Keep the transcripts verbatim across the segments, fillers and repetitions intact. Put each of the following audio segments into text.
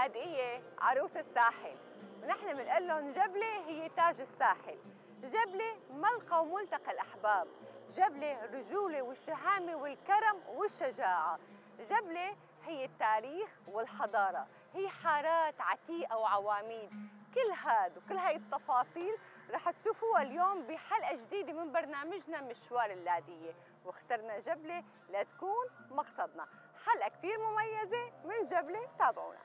اللاذقية عروس الساحل، ونحن بنقول لهم جبلة هي تاج الساحل. جبلة ملقى وملتقى الأحباب، جبلة الرجولة والشهامة والكرم والشجاعة. جبلة هي التاريخ والحضارة، هي حارات عتيقة وعواميد. كل هاد وكل هاي التفاصيل رح تشوفوها اليوم بحلقة جديدة من برنامجنا مشوار اللاذقية، واخترنا جبلة لتكون مقصدنا. حلقة كتير مميزة من جبلة، تابعونا.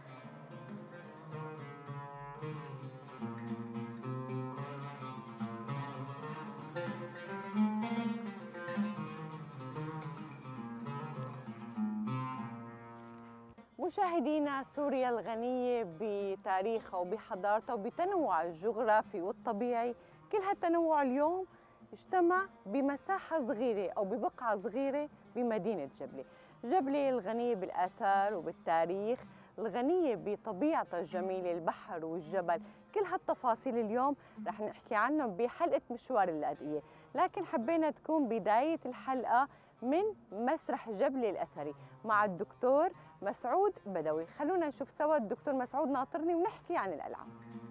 مشاهدينا، سوريا الغنية بتاريخها وبحضارتها وبتنوع الجغرافي والطبيعي، كل هالتنوع اليوم اجتمع بمساحة صغيرة أو ببقعة صغيرة بمدينة جبلة. جبلة الغنية بالآثار وبالتاريخ، الغنية بطبيعتها الجميلة، البحر والجبل. كل هالتفاصيل اليوم رح نحكي عنهم بحلقة مشوار اللاذقية، لكن حبينا تكون بداية الحلقة من مسرح جبلة الأثري مع الدكتور مسعود بدوي. خلونا نشوف سوا الدكتور مسعود ناطرني ونحكي عن القلعة.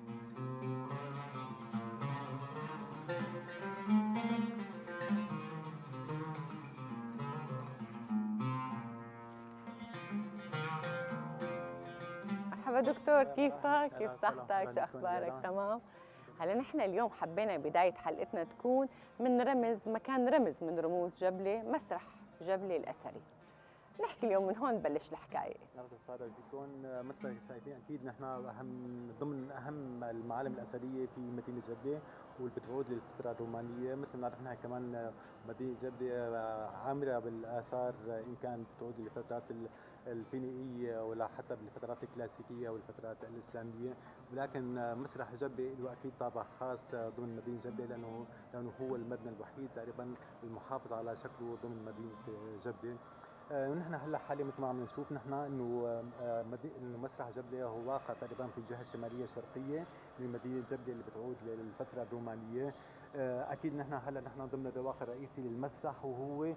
مرحبا دكتور، كيفك؟ كيف صحتك؟ شو أخبارك؟ تمام؟ هلا نحن اليوم حبينا بداية حلقتنا تكون من رمز مكان رمز من رموز جبلة، مسرح جبلة الأثري. نحكي اليوم من هون نبلش الحكايه. اهلا وسهلا فيكم. مثل ما شايفين اكيد نحن اهم ضمن اهم المعالم الاثريه في مدينه جبله، واللي بتعود للفتره الرومانيه. مثل ما نحن كمان مدينه جبله عامره بالاثار، ان كانت تعود للفترات الفينيقيه ولا حتى بالفترات الكلاسيكيه والفترات الاسلاميه، ولكن مسرح جبله له اكيد طابع خاص ضمن مدينه جبله، لانه لانه هو المبنى الوحيد تقريبا المحافظ على شكله ضمن مدينه جبله. ونحن هلا حاليا مثل ما عم نشوف نحن انه انه مسرح جبله هو واقع تقريبا في الجهه الشماليه الشرقيه من مدينه جبله اللي بتعود للفتره الرومانيه. اكيد نحن هلا نحن ضمن الرواق الرئيسي للمسرح، وهو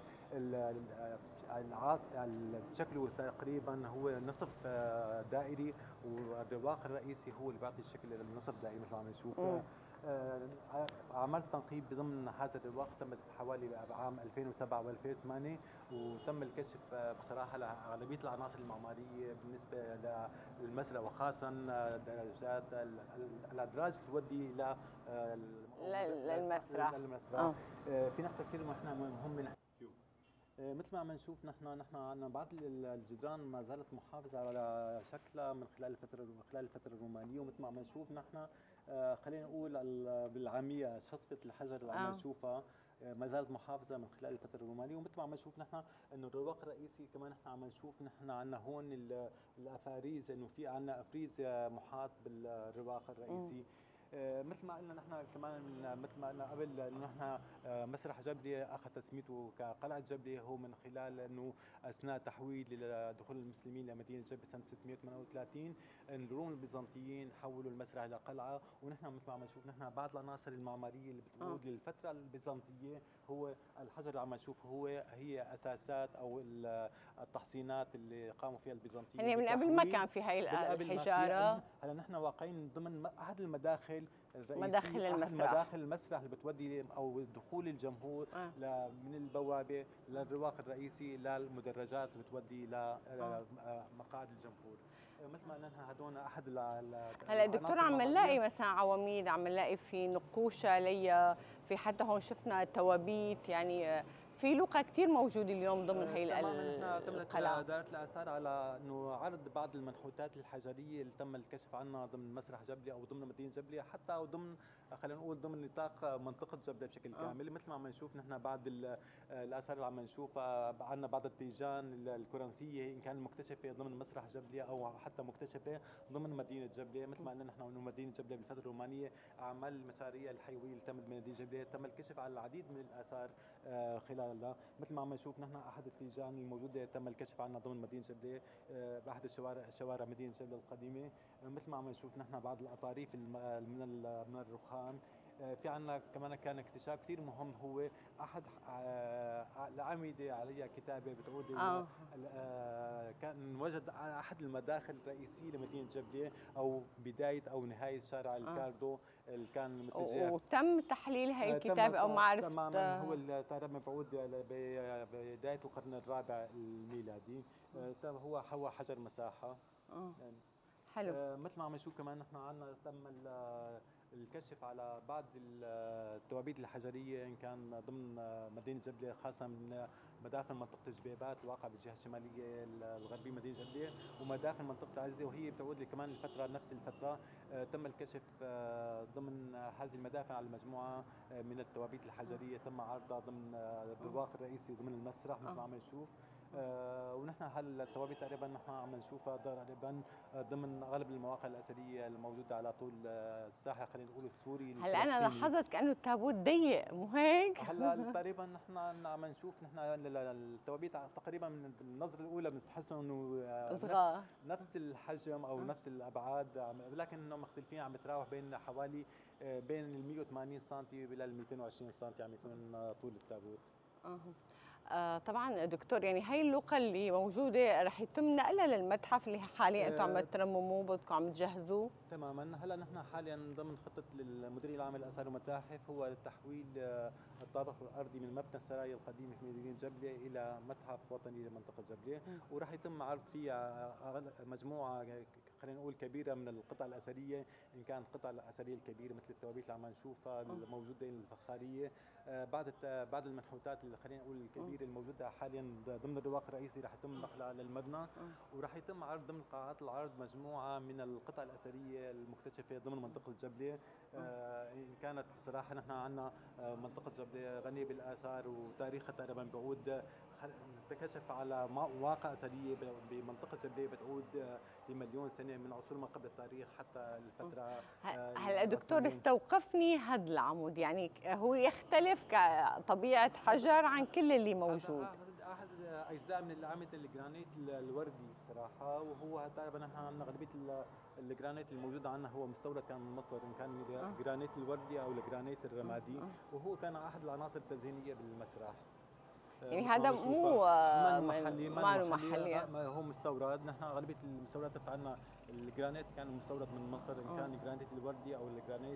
شكله تقريبا هو نصف دائري، والرواق الرئيسي هو اللي بيعطي الشكل للنصف دائري مثل ما عم نشوف. عملت تنقيب ضمن هذا الرواق تمت حوالي عام ألفين وسبعة وألفين وثمانية، وتم الكشف بصراحه لاغلبيه العناصر المعماريه بالنسبه للمسرح، وخاصه درجات الادراج تودي الى للمسرح. للمسرح. آه. في نقطه كثير مهمه نحكي فيه. مثل ما عم نشوف نحن نحن عندنا بعض الجدران ما زالت محافظه على شكلها من خلال الفتره من خلال الفتره الرومانيه، ومثل ما عم نشوف نحن خلينا نقول بالعاميه شطفه الحجر اللي عم نشوفها ما زالت محافظه من خلال الفتره الرومانيه. ومثل ما عم نشوف نحن انه الرواق الرئيسي كمان نحن عم نشوف نحن عندنا هون الافاريز، انه في عندنا افريز محاط بالرواق الرئيسي. مثل ما قلنا نحن كمان مثل ما قلنا قبل انه نحن مسرح جبله اخذ تسميته كقلعه جبله هو من خلال انه اثناء تحويل دخول المسلمين لمدينه جبله سنه ستمئة وثمانية وثلاثين الروم البيزنطيين حولوا المسرح الى قلعه. ونحن مثل ما عم نشوف نحن بعض العناصر المعماريه اللي بتعود للفتره البيزنطيه، هو الحجر اللي عم نشوف هو هي اساسات او التحصينات اللي قاموا فيها البيزنطيين. يعني من قبل ما كان في هاي الحجاره. هلا نحن واقعين ضمن احد المداخل الرئيسية، مداخل المسرح، مداخل المسرح اللي بتودي او دخول الجمهور آه. من البوابه للرواق الرئيسي للمدرجات اللي بتودي لمقاعد الجمهور. مثل ما قلنا هدول احد هلا دكتور عم نلاقي مثلا عواميد، عم نلاقي في نقوش عليها، في حتى هون شفنا توابيت، يعني في لقى كثير موجوده اليوم ضمن هي القلعه. تمت دائره الاثار على انه عرض بعض المنحوتات الحجريه اللي تم الكشف عنها ضمن مسرح جبله او ضمن مدينه جبله، حتى وضمن خلينا نقول ضمن نطاق منطقه جبله بشكل كامل. مثل ما عم نشوف نحن بعض الاثار اللي عم نشوفها، عندنا بعض التيجان الكورنثيه ان كان مكتشفه ضمن مسرح جبله او حتى مكتشفه ضمن مدينه جبله. مثل ما قلنا نحن انه مدينه جبله بالفتره الرومانيه اعمال المشاريع الحيويه اللي تمت بمدينه جبله تم الكشف على العديد من الاثار خلالها. مثل ما عم نشوف نحن احد التيجان الموجوده تم الكشف عنها ضمن مدينه جبله باحد الشوارع شوارع مدينه جبله القديمه. مثل ما عم نشوف نحن بعض الاطاريف من من الرخام في عندنا كمان كان اكتشاف كثير مهم، هو احد آه، الاعمده عليها كتابه بتعود آه. آه، كان وجد على احد المداخل الرئيسيه لمدينه جبلة، او بدايه او نهايه شارع الكاردو اللي كان متجه. وتم تحليل هاي آه، الكتابه او معرفه تماما، هو تقريبا بعود بدايه القرن الرابع الميلادي. آه، هو هو حجر مساحه. آه. حلو. آه، مثل ما عم نشوف كمان نحن عندنا تم الكشف على بعض التوابيت الحجريه ان كان ضمن مدينه جبلة، خاصه من مداخل منطقه الجبيبات الواقعه بالجهه الشماليه الغربيه مدينه جبلة، ومداخل منطقه عزه، وهي بتعود كمان الفتره نفس الفتره. آه، تم الكشف آه، ضمن هذه المداخل على مجموعه آه، من التوابيت الحجريه تم عرضها ضمن الرواق الرئيسي ضمن المسرح مثل ما عم نشوف. آه، ونحن هالتوابيت تقريبا نحن عم نشوفها تقريبا ضمن اغلب المواقع الاثريه الموجوده على طول الساحه، خلينا نقول السوري هلا انا لاحظت كانه التابوت ضيق، مو هيك؟ هلا تقريبا نحن عم نشوف نحن التوابيت تقريبا من النظره الاولى بنتحس انه صغار، نفس الحجم او نفس الابعاد، لكن انهم مختلفين، عم بتراوح بين حوالي بين ال مئة وثمانين سم الى ال مئتين وعشرين سم عم يكون طول التابوت. اها. آه طبعا دكتور، يعني هي اللوقه اللي موجوده رح يتم نقلها للمتحف اللي حاليا انتم عم ترمموه بدكم عم تجهزوه؟ تماما. هلا نحن حاليا ضمن خطه المديريه العامه للاثار والمتاحف هو تحويل الطابق الارضي من مبنى السرايا القديمه في مدينه جبلة الى متحف وطني لمنطقه جبلة، وراح يتم عرض فيها مجموعه خلينا نقول كبيره من القطع الاثريه، ان كانت القطع الاثريه الكبيره مثل التوابيت اللي عم نشوفها الموجوده الفخاريه، بعد بعد المنحوتات اللي خلينا نقول الكبيره الموجوده حاليا ضمن الرواق الرئيسي راح يتم نقلها للمبنى، وراح يتم عرض ضمن قاعات العرض مجموعه من القطع الاثريه المكتشفه ضمن منطقه جبلة. ان كانت بصراحه نحن عندنا منطقه جبلة غنيه بالاثار وتاريخها تقريبا بعود تكشف على مواقع اثريه بمنطقه جبلة بتعود لمليون سنه من عصور ما قبل التاريخ حتى الفتره. هلا دكتور استوقفني هذا العمود، يعني هو يختلف كطبيعه حجر عن كل اللي موجود. احد اجزاء من الاعمده الجرانيت الوردي بصراحه، وهو تقريبا نحن عندنا غالبيه الجرانيت الموجود عندنا هو مستورد كان من مصر، ان كان الجرانيت الوردي او الجرانيت الرمادي، وهو كان احد العناصر التزيينيه بالمسرح. يعني هذا مو محلي، ما محلي، هو مستورد. نحن غالبيه المستوردات اللي عندنا الجرانيت كان مستورد من مصر، ان كان الجرانيت الوردي او الجرانيت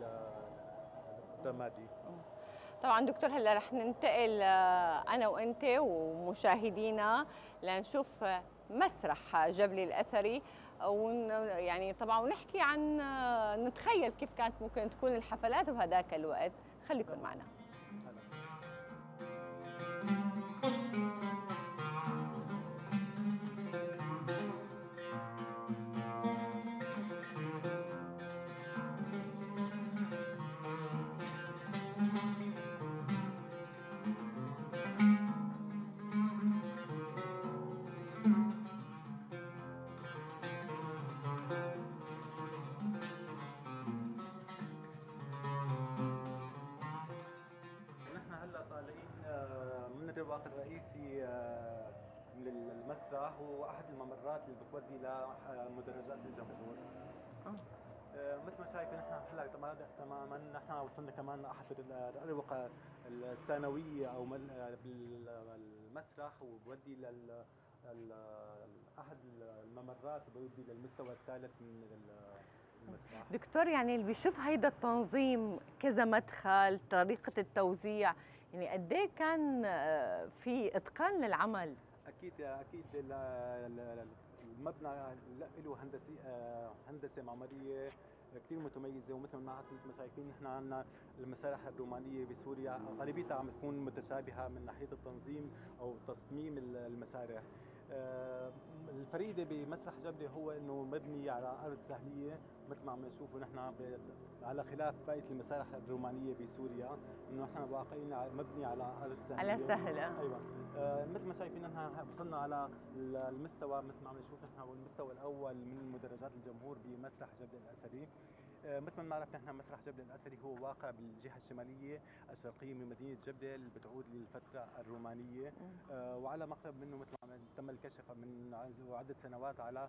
الرمادي. طبعا دكتور، هلا رح ننتقل انا وانت ومشاهدينا لنشوف مسرح جبلة الاثري، ويعني طبعا ونحكي عن نتخيل كيف كانت ممكن تكون الحفلات بهذاك الوقت. خليكم معنا. الرواق الرئيسي للمسرح هو احد الممرات اللي بتودي لمدرجات الجمهور. أه. مثل ما شايفين نحن هلا تماما نحن وصلنا كمان احد الاروقه الثانويه او بالمسرح، وبودي لل احد الممرات بودي للمستوى الثالث من المسرح. دكتور، يعني اللي بيشوف هيدا التنظيم كذا مدخل، طريقه التوزيع، يعني قد ايه كان في اتقان للعمل؟ اكيد اكيد المبنى له هندسي هندسه معماريه كثير متميزه، ومثل ما مثل ما شايفين نحن عندنا المسارح الرومانيه بسوريا غالبيتها عم تكون متشابهه من ناحيه التنظيم او تصميم المسارح. الفريده بمسرح جبلة هو انه مبني على ارض سهليه مثل ما عم نشوفه نحن، على خلاف بقيه المسارح الرومانيه بسوريا انه نحن واقعين مبني على ارض سهله على سهله. ايوه. آه مثل ما شايفين نحن وصلنا على المستوى مثل ما عم نشوف نحن هو المستوى الاول من مدرجات الجمهور بمسرح جبلة الاثري. آه مثل ما بنعرف نحن مسرح جبلة الاثري هو واقع بالجهه الشماليه الشرقيه من مدينه جبلة اللي بتعود للفتره الرومانيه، آه وعلى مقرب منه مثل تم الكشف من عدة سنوات على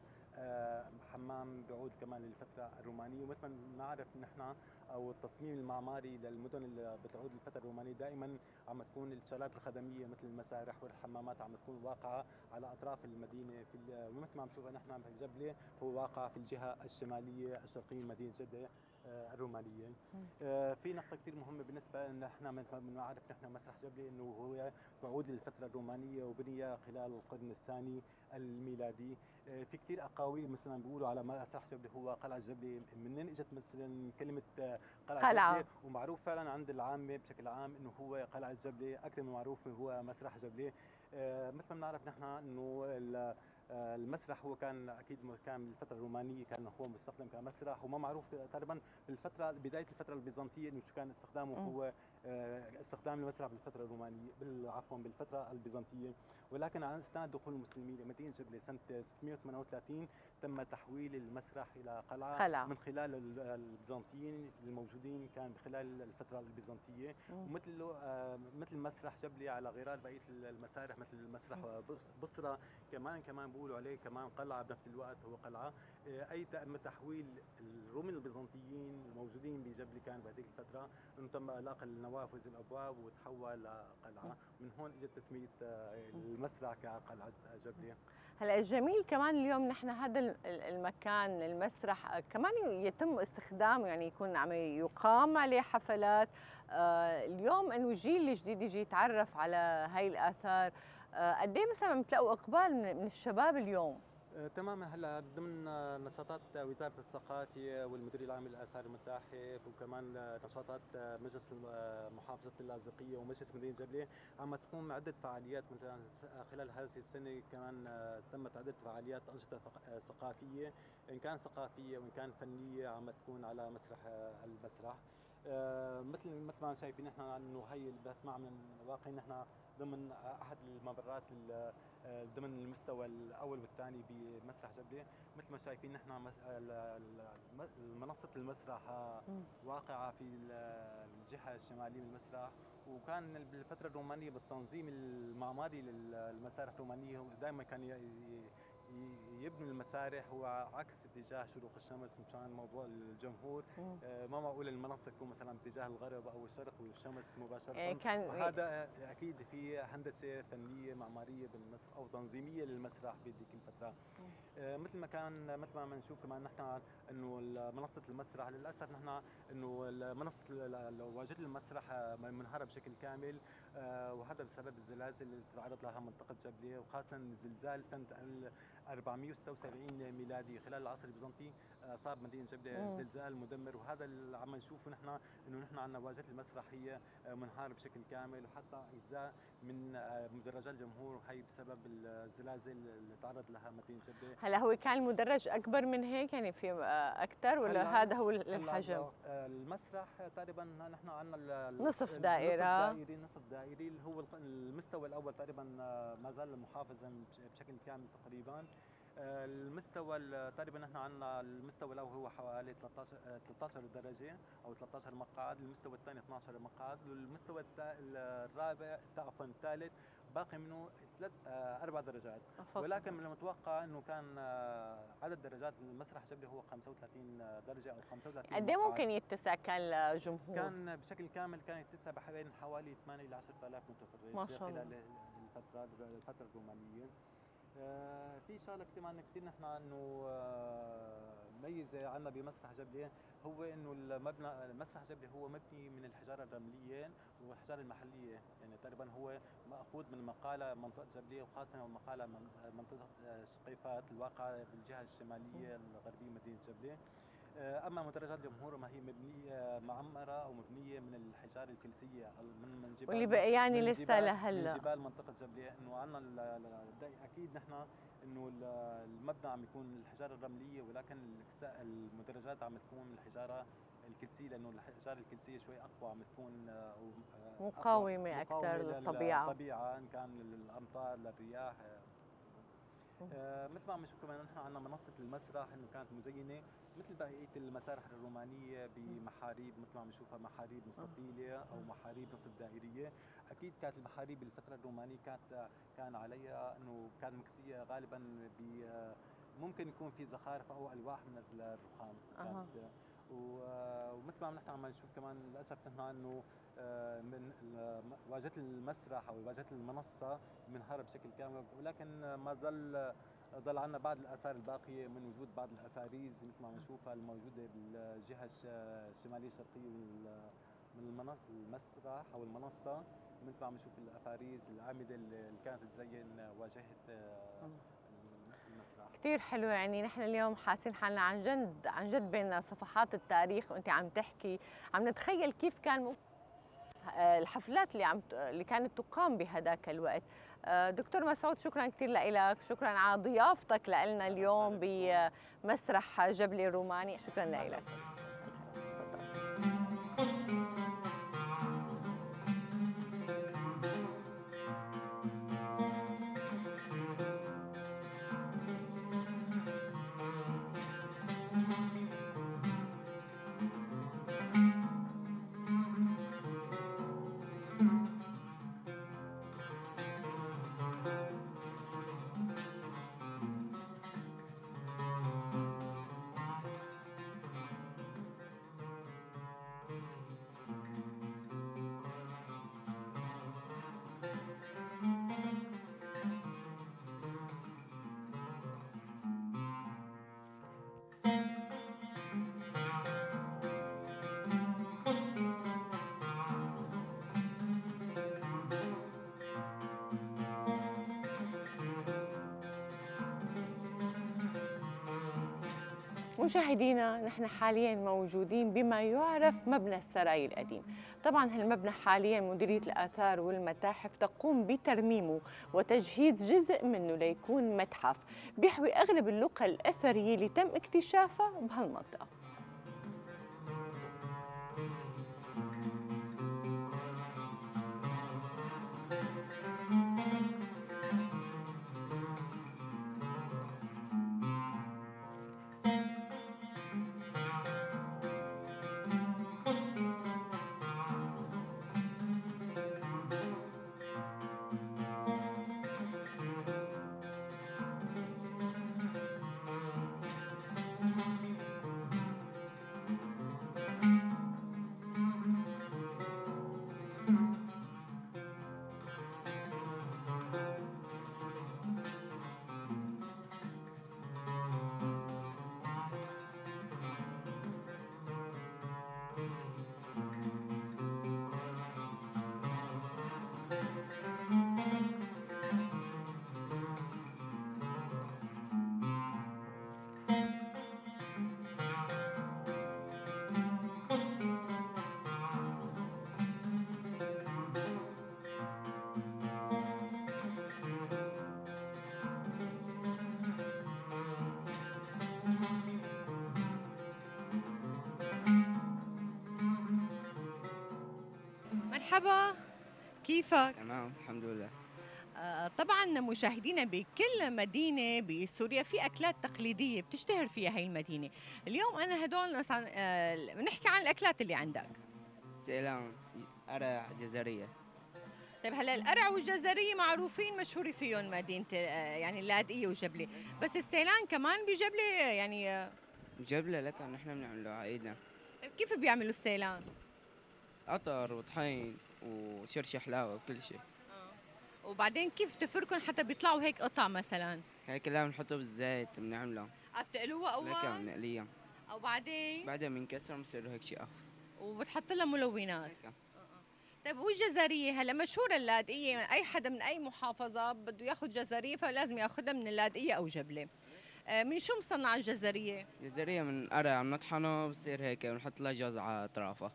حمام بيعود كمان للفترة الرومانية. ومثل ما نعرف نحن او التصميم المعماري للمدن اللي بتعود للفترة الرومانية دائما عم تكون الشغلات الخدمية مثل المسارح والحمامات عم تكون واقعة على اطراف المدينة، في ومثل ما عم نشوف نحن في جبلة هو واقع في الجهة الشمالية الشرقية من مدينة جدة الرومانية. في نقطة كثير مهمة بالنسبة لنا نحن مثل ما بنعرف نحن مسرح جبلة انه هو بعود للفترة الرومانية وبني خلال القرن الثاني الميلادي. في كثير اقاويل مثلا بيقولوا على مسرح جبلة هو قلعة جبلة، منين اجت مثلا كلمة قلعة, قلعة. جبلة، ومعروف فعلا عند العامة بشكل عام انه هو قلعة جبلة اكثر من معروف هو مسرح جبلة. مثل ما بنعرف نحن انه المسرح هو كان اكيد كان بالفتره الرومانيه كان هو مستخدم كمسرح، وما معروف تقريبا بالفتره بدايه الفتره البيزنطيه انه شو كان استخدامه هو استخدام المسرح بالفتره الرومانيه عفوا بالفتره البيزنطيه. ولكن على اثناء دخول المسلمين لمدينه جبلة سنه ستمئة وثمانية وثلاثين تم تحويل المسرح الى قلعه خلع. من خلال البيزنطيين الموجودين كان خلال الفتره البيزنطيه، ومثل مثل مسرح جبلة على غرار بقيه المسارح مثل مسرح بصرى كمان كمان بيقولوا عليه كمان قلعه بنفس الوقت هو قلعه. اي تم تحويل الروم البيزنطيين الموجودين بجبلة كان بهذيك الفتره انه تم اغلاق النوافذ والابواب وتحول لقلعه، من هون اجت تسميه المسرح كقلعه جبلة. هلا الجميل كمان اليوم نحن هذا المكان المسرح كمان يتم استخدامه، يعني يكون عم يقام عليه حفلات. آه اليوم انه الجيل الجديد يجي يتعرف على هاي الاثار، آه قد ايه مثلا بتلاقوا اقبال من الشباب اليوم؟ آه تماما. هلا ضمن نشاطات وزاره الثقافه والمديريه العامه للاثار والمتاحف وكمان نشاطات مجلس محافظه اللاذقيه ومجلس مدينه جبلة عم تقوم عده فعاليات. مثلا خلال هذه السنه كمان تمت عده فعاليات انشطه ثقافيه ان كان ثقافيه وان كان فنيه عم تكون على مسرح المسرح. آه مثل مثل ما شايفين نحن انه هي مع من واقعين نحن ضمن احد الممرات ضمن المستوى الاول والثاني بمسرح جبلة. مثل ما شايفين نحن منصه المسرح واقعه في الجهه الشماليه من المسرح، وكان بالفتره الرومانيه بالتنظيم المعماري للمسارح الرومانيه دائما كان يبنوا المسارح هو عكس اتجاه شروق الشمس مشان موضوع الجمهور. آه ما معقول المنصه تكون مثلا باتجاه الغرب او الشرق والشمس مباشره. كان وهذا اكيد في هندسه فنيه معماريه بالمسرح او تنظيميه للمسرح بهذيك الفتره. آه مثل ما كان مثل ما بنشوف كمان نحن انه منصه المسرح للاسف نحن انه منصه واجهه المسرح منهاره بشكل كامل، آه وهذا بسبب الزلازل اللي تعرض لها منطقه جبلة، وخاصه زلزال سنه أربعمئة وستة وسبعين ميلادي خلال العصر البيزنطي اصاب مدينه جبلة زلزال مدمر. وهذا اللي عم نشوفه نحن انه نحن عندنا واجهه المسرح هي منهاره بشكل كامل، وحتى اجزاء من مدرجات الجمهور وهي بسبب الزلازل اللي تعرض لها مدينه جبلة. هلا هو كان المدرج اكبر من هيك يعني في اكثر ولا هذا هو الحجم؟ المسرح تقريبا نحن عندنا نصف دائره نصف دائري نصف دائري اللي هو المستوى الاول تقريبا ما زال محافظا بشكل كامل تقريبا. المستوى تقريبا نحن عندنا المستوى الاول هو حوالي ثلاثة عشر درجه او ثلاثة عشر مقعد، المستوى الثاني اثني عشر مقعد، والمستوى الرابع عفوا الثالث باقي منه ثلاث اربع درجات. ولكن من المتوقع انه كان عدد درجات المسرح جبلة هو خمسة وثلاثين درجه او خمسة وثلاثين. قد ايه ممكن يتسع كان الجمهور؟ كان بشكل كامل كان يتسع بحوالي حوالي ثمانية إلى عشرة آلاف متفرج ما شاء الله خلال الفتره الفتره الرومانيه. آه في شغله كمان كثير نحن انه آه ميزه عندنا بمسرح جبلة هو انه المبنى مسرح جبلة هو مبني من الحجاره الرمليه والحجاره المحليه، يعني تقريبا هو ماخوذ من مقاله منطقه جبلة وخاصه مقاله من منطقه شقيفات الواقعه بالجهه الشماليه الغربيه مدينه جبلة. اما مدرجات الجمهور ما هي مبنيه معمره او مبنيه من الحجاره الكلسيه من من جبال واللي بقى يعني من لسه لهلا من جبال منطقه جبلة. انه عندنا اكيد نحن انه المبنى عم يكون الحجاره الرمليه، ولكن المدرجات عم تكون الحجاره الكلسيه لانه الحجاره الكلسيه شوي اقوى عم تكون مقاومه اكثر للطبيعه للطبيعه ان كان للامطار للرياح. آه مثل ما عم نشوف كمان نحن عندنا منصه المسرح انه كانت مزينه مثل بقيه المسارح الرومانيه بمحاريب مثل ما عم نشوفها محاريب مستطيله او محاريب نصف دائريه. اكيد كانت المحاريب بالفتره الرومانيه كانت كان عليها انه كانت مكسيه غالبا ب ممكن يكون في زخارف او الواح من الرخام كانت. أه. ومثل ما عم نحكي عم نشوف كمان للاسف نحن انه من واجهه المسرح او واجهه المنصه منهار بشكل كامل، ولكن ما ظل ظل عندنا بعض الاثار الباقيه من وجود بعض الافاريز مثل ما عم نشوفها الموجوده بالجهه الشماليه الشرقيه من المسرح او المنصه، مثل ما عم نشوف الافاريز الاعمده اللي كانت تزين واجهه المسرح. كثير حلو، يعني نحن اليوم حاسين حالنا عن جد عن جد بين صفحات التاريخ وانت عم تحكي، عم نتخيل كيف كان الحفلات اللي عم اللي كانت تقام بهذاك الوقت. دكتور مسعود شكرا كثير لك، شكرا على ضيافتك لنا اليوم بمسرح جبلي الروماني، شكرا لك. مشاهدينا نحن حاليا موجودين بما يعرف مبنى السراي القديم. طبعا هالمبنى حاليا مديرية الآثار والمتاحف تقوم بترميمه وتجهيز جزء منه ليكون متحف بيحوي أغلب اللقى الأثرية اللي تم اكتشافها بهالمنطقة. مرحبا، كيفك؟ تمام الحمد لله. آه طبعا مشاهدينا بكل مدينة بسوريا في أكلات تقليدية بتشتهر فيها هاي المدينة. اليوم أنا هدول ناس عن آه نحكي عن الأكلات اللي عندك. سيلان، قرع، جزرية. طيب هلا القرع والجزرية معروفين مشهورة فيهم مدينة آه يعني اللاذقية وجبلة، بس السيلان كمان بجبلة يعني آه جبلة لك نحن بنعمله على ايدنا. طيب كيف بيعملوا السيلان؟ قطر وطحين وشرشة حلاوة وكل شيء. اه وبعدين كيف تفركن حتى بيطلعوا هيك قطع مثلا؟ هيك لا بنحطه بالزيت بنعمله. بتقلوها أول؟ لك بنقليها. أو بعدين؟ بعدين بنكسر بصير هيك شقف. وبتحط لها ملونات. هيك. طيب والجزرية هلا مشهورة اللاذقية، أي حدا من أي محافظة بده ياخذ جزرية فلازم ياخذها من اللاذقية أو جبلة. آه من شو مصنعة الجزرية؟ جزرية من قرع بنطحنه بصير هيك بنحط لها جوز على أطرافها.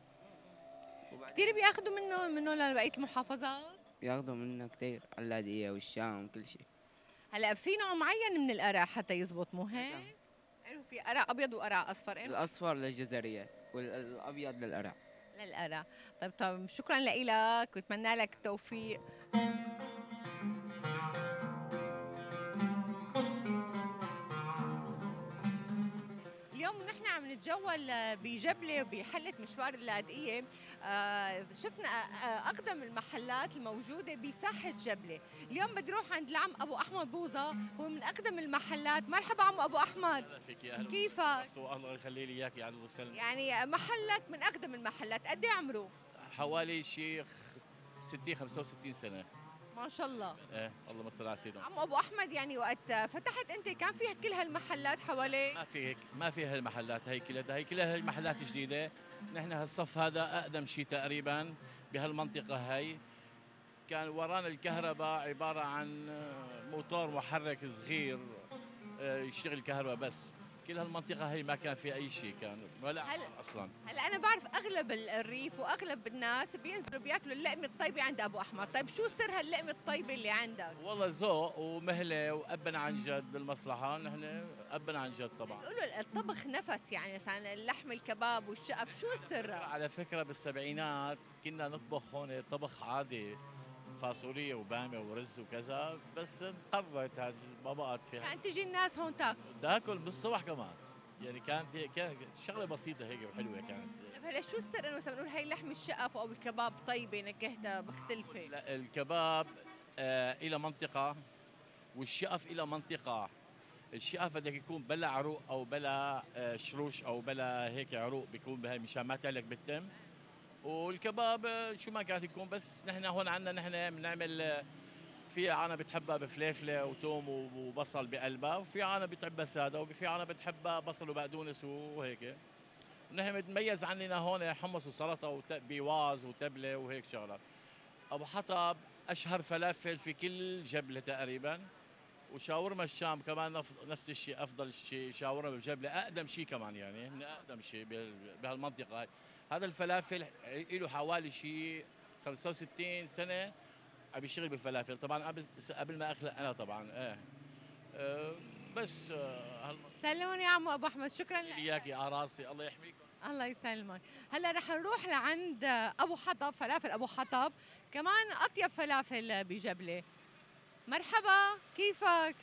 كثير بياخذوا منه منه لبقية المحافظات؟ بياخذوا منه كثير على اللاذقية والشام وكل شيء. هلا في نوع معين من القرع حتى يزبط مو هيك؟ في قرع أبيض وقرع أصفر. الأصفر للجزرية والأبيض للقرع. للقرع. طيب طيب شكرا لك واتمنى لك التوفيق. ونحن عم نتجول بجبلة بحلة مشوار اللاذقية، آه شفنا آه أقدم المحلات الموجودة بساحة جبلة. اليوم بدي أروح عند العم أبو أحمد بوظة، هو من أقدم المحلات. مرحبا عم أبو أحمد. اهلا فيك، يا اهلا. كيفك؟ الله يخلي لي اياك، يا اهلا وسهلا. يعني محلك من أقدم المحلات، قد إيه عمره؟ حوالي شيخ ستين خمسة وستين سنه. ما شاء الله. ايه اللهم صل على سيدنا. عم ابو احمد، يعني وقت فتحت انت كان فيها كل هالمحلات حواليك؟ ما في هيك، ما في هالمحلات هي كلها، هي كلها المحلات جديده. نحن هالصف هذا اقدم شيء تقريبا بهالمنطقه هي. كان ورانا الكهرباء عباره عن موتور محرك صغير يشتغل كهرباء بس. كل هالمنطقة هي ما كان في أي شيء، كان ولا هل أصلاً. هلا أنا بعرف أغلب الريف وأغلب الناس بينزلوا بياكلوا اللقمة الطيبة عند أبو أحمد، طيب شو سر هاللقمة الطيبة اللي عندك؟ والله ذوق ومهلة وأبنا عن جد بالمصلحة، نحن أبنا عن جد طبعاً. بيقولوا الطبخ نفس، يعني مثلا اللحم الكباب والشقف، شو السر؟ على فكرة بالسبعينات كنا نطبخ هون طبخ عادي، فاصوليا وبامية ورز وكذا، بس انقرضت هذه، ما بقت فيها. كان تجي الناس هون تاكل تاكل بالصبح كمان، يعني كانت كانت شغله بسيطه هيك وحلوه كانت. طيب هلا شو السر انه مثلا بنقول هي لحم الشقف او الكباب طيبه نكهتها مختلفه؟ لا الكباب آه الى منطقه، والشقف الى منطقه. الشقف بدك يكون بلا عروق او بلا آه شروش او بلا هيك عروق، بيكون بهي مشان ما تعلق بالتم. والكباب آه شو ما كانت يكون، بس نحن هون عندنا نحن بنعمل آه في عنا بتحبها بفليفله وتوم وبصل بقلبها، وفي عنا بتحبها ساده، وفي عنا بتحبها بصل وبقدونس وهيك. نحن بنتميز عننا هون حمص وسلطه وبيواز وتبله وهيك شغلات. ابو حطب اشهر فلافل في كل جبله تقريبا، وشاورما الشام كمان نفس الشيء، افضل شيء شاورما بالجبله، اقدم شيء كمان، يعني من اقدم شيء بهالمنطقه هاي. هذا الفلافل له حوالي شيء خمسة وستين سنه عم بيشتغل بالفلافل، طبعا قبل قبل ما اخلق انا طبعا. ايه أه بس أه سلموني يا عمو ابو احمد، شكرا لك. اياكي على راسي، الله يحميكم. الله يسلمك. هلا رح نروح لعند ابو حطب، فلافل ابو حطب، كمان اطيب فلافل بجبله. مرحبا، كيفك؟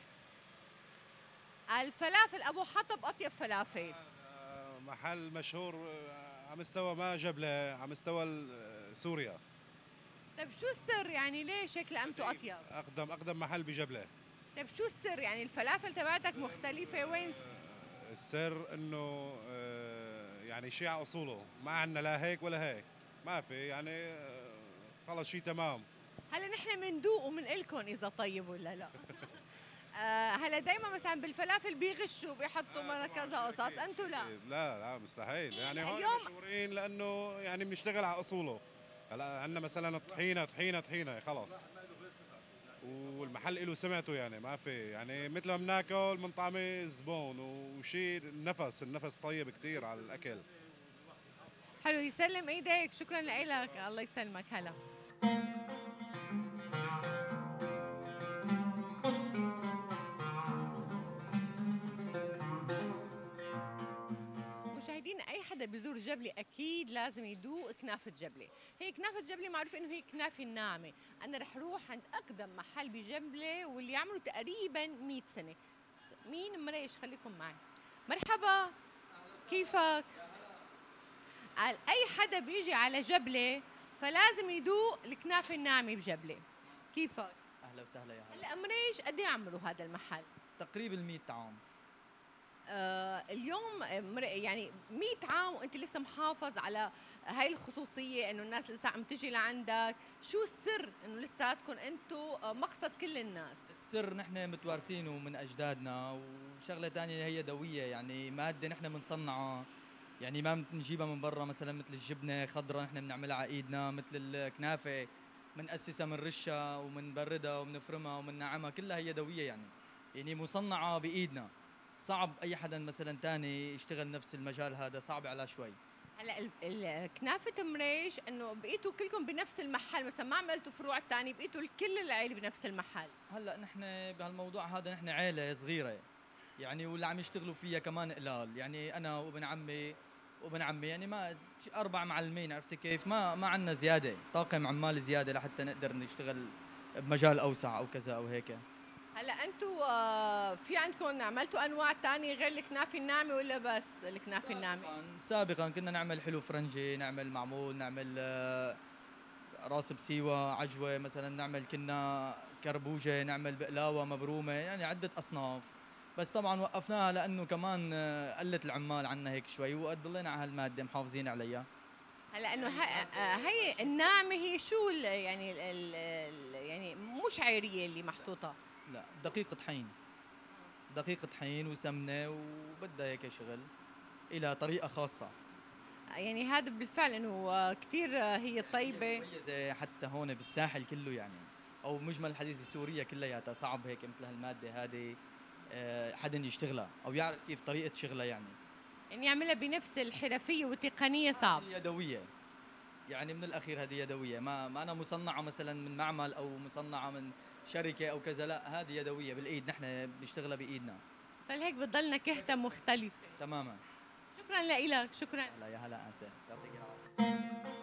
الفلافل ابو حطب اطيب فلافل. محل مشهور على مستوى ما جبله، على مستوى سوريا. طيب شو السر، يعني ليش هيك لقمته اطيب؟ اقدم اقدم محل بجبله. طيب شو السر، يعني الفلافل تبعتك مختلفه، وين السر؟ انه يعني شيء على اصوله، ما عندنا لا هيك ولا هيك، ما في يعني خلص شيء تمام. هلا نحن بندوق وبنقول لكم اذا طيب ولا لا. آه هلا دائما مثلا بالفلافل بيغشوا بيحطوا كذا قصص، انتم لا؟ لا لا مستحيل، يعني هون مشهورين لانه يعني بنشتغل على اصوله. هلا عندنا مثلا الطحينه طحينه طحينه خلص، والمحل له سمعته، يعني ما في يعني مثل ما بناكل من طعم الزبون، وشيء النفس النفس طيب كثير على الاكل. حلو، يسلم ايديك، شكرا لك. الله يسلمك. هلا مشاهدين، اي حدا بيزور جبلة اكيد لازم يدوق كنافة جبلة. هي كنافة جبلة معروف انه هي كنافة الناعمة. انا رح روح عند اقدم محل بجبلة واللي عمره تقريبا مئة سنة. مين مريش، خليكم معي. مرحبا، كيفك؟ اي حدا بيجي على جبلة فلازم يدوق الكنافة الناعمة بجبلة. كيفك؟ اهلا وسهلا يا هلا. هلا مريش قد ايه عمره هذا المحل؟ تقريبا مئة عام. آه اليوم يعني مئة عام وانت لسه محافظ على هاي الخصوصيه، انه الناس لسه عم تجي لعندك، شو السر انه لساتكم انتم مقصد كل الناس؟ السر نحن متوارثينه من اجدادنا، وشغله ثانيه هي دويه، يعني ماده نحن بنصنعها، يعني ما بنجيبها من برا، مثلا مثل الجبنه خضراء نحن بنعملها على ايدنا، مثل الكنافه بنأسسها من رشها وبنبردها وبنفرمها وبننعمها، كلها هي دويه، يعني يعني مصنعه بايدنا. صعب اي حدا مثلا ثاني يشتغل نفس المجال هذا، صعب على شوي. هلا كنافه مريش انه بقيتوا كلكم بنفس المحل، مثلا ما عملتوا فروع ثانيه، بقيتوا كل العيله بنفس المحل؟ هلا نحن بهالموضوع هذا نحن عيله صغيره، يعني واللي عم يشتغلوا فيها كمان قلال، يعني انا وابن عمي وابن عمي، يعني ما اربع معلمين، عرفت كيف؟ ما ما عندنا زياده طاقم عمال زياده لحتى نقدر نشتغل بمجال اوسع او كذا او هيك. هلا انتم آه، في عندكم عملتوا انواع تانية غير الكنافه الناعمه ولا بس الكنافه الناعمه؟ سابقاً- سابقا كنا نعمل حلو فرنجي، نعمل معمول، نعمل آه، راس بسيوه، عجوه مثلا، نعمل كنا كربوجه، نعمل بقلاوه مبرومه، يعني عده اصناف. بس طبعا وقفناها لانه كمان آه، قلت العمال عنا هيك شوي، وضلينا على هالماده محافظين عليها. هلا انه ه- آه، هي الناعمه هي شو ال- يعني ال ال يعني مو شعيريه اللي محطوطه؟ لا، دقيق طحين، دقيق طحين وسمنه، وبدها هيك شغل، إلى طريقه خاصه. يعني هذا بالفعل انه كثير هي طيبه. مميزه حتى هون بالساحل كله يعني، او مجمل الحديث بسوريا كلياتها، صعب هيك مثل هالماده هذه آه، حدا يشتغلها او يعرف كيف طريقه شغلها يعني. يعني يعملها بنفس الحرفيه والتقنيه صعب. هذه يدويه، يعني من الاخير هذه يدويه، ما ما انا مصنعه مثلا من معمل او مصنعه من شركه او كذا، لا هذه يدويه بالايد، نحن بنشتغلها بايدنا. فلهيك بتضلنا كهته مختلفه. تماما. شكرا لك، شكرا. هلا يا هلا انسه، يعطيك العافيه.